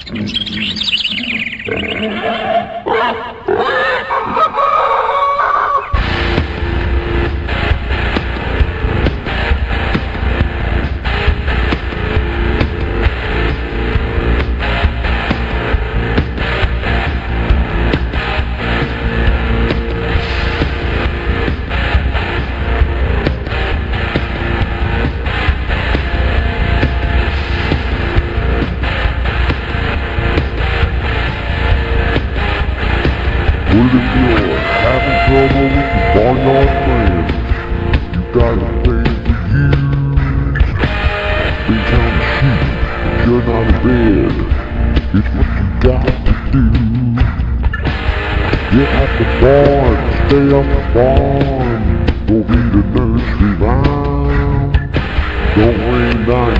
Well, if you're having trouble with your barnyard friends, you gotta play for you. Been counting sheep, if you're not in bed, it's what you got to do. Get out the barn, stay off the barn, go read a nursery rhyme. Don't ring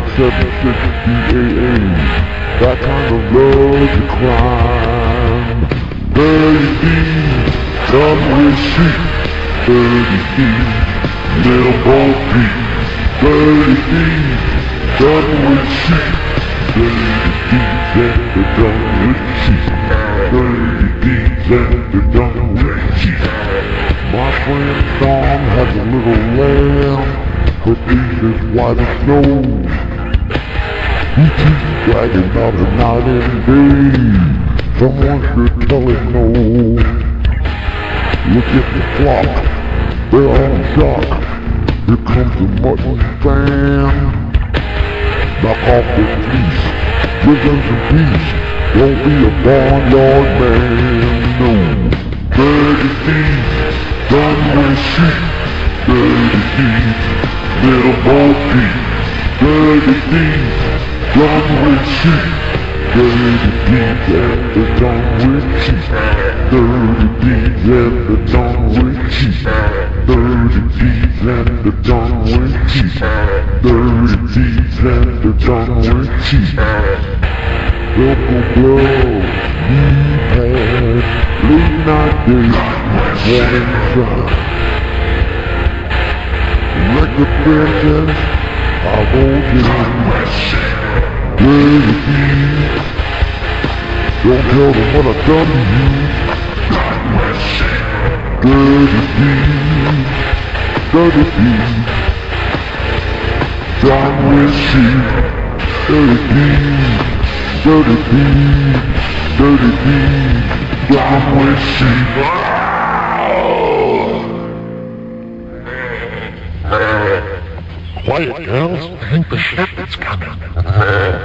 976 that kind of love's a crime. 30 thieves, done with sheep. 30 thieves, little Bo Peep. 30 thieves, done with sheep. 30 thieves and they're done with sheep. 30 thieves and they're done with sheep. My friend Tom has a little lamb, her teeth as white as snow. He keeps bragging about her night and day. Someone should tell him no. Look at the flock, they're all in shock. Here comes the mutton fan. Knock off the fleece, give them some peace. Don't be a barnyard man, no. 30 thieves, done with sheep. 30 thieves, little Bo Peep. 30 thieves, done with sheep. 30 thieves and they're done with sheep. 30 thieves and they're done with sheep. 30 thieves and they're done with sheep. 30 thieves and they're done with sheep. Local blood, knee pad, late night days, morning sun. Like the princess, I won't get in. 30 thieves, don't tell them what I've done to you. 30 thieves, 30 thieves, done with sheep. 30 thieves, 30 thieves, 30 thieves, done with sheep. Quiet, girls. I think the shepherd's coming.